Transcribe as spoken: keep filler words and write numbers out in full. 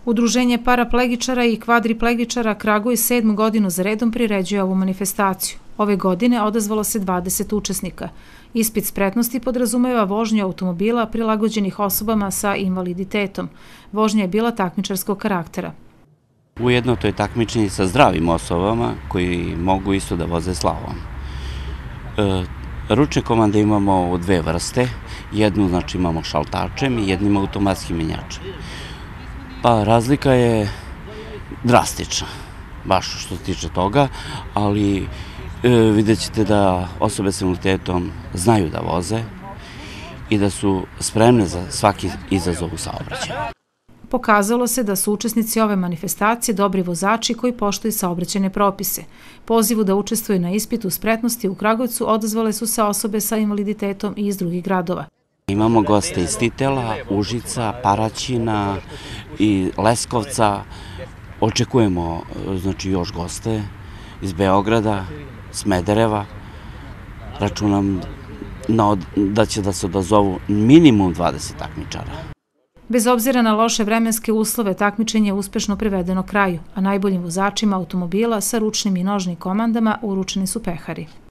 Udruženje paraplegičara i kvadriplegičara Kragujevac sedmu godinu za redom priređuje ovu manifestaciju. Ove godine odazvalo se dvadeset učesnika. Ispit spretnosti podrazumeva vožnju automobila prilagođenih osobama sa invaliditetom. Vožnja je bila takmičarskog karaktera. Ujedno to je takmičenje sa zdravim osobama koji mogu isto da voze slalom. E, ručne komande imamo u dve vrste. Jednu znači imamo šaltačem i jednim automatskim menjačem. Pa razlika je drastična, baš što se tiče toga, ali e, vidjet ćete da osobe s invaliditetom znaju da voze i da su spremne za svaki izazov u saobraćaju. Pokazalo se da su učesnici ove manifestacije dobri vozači koji poštuju saobraćajne propise. Pozivu da učestvuju na ispitu spretnosti u Kragujevcu odazvale su se osobe sa invaliditetom i iz drugih gradova. Imamo goste iz Titela, Užica, Paraćina i Leskovca. Očekujemo znači, još goste iz Beograda, Smedereva. Računam na, da će da se odazovu minimum dvadeset takmičara. Bez obzira na loše vremenske uslove, takmičenje je uspešno privedeno kraju, a najboljim vozačima automobila sa ručnim i nožnim komandama uručeni su pehari.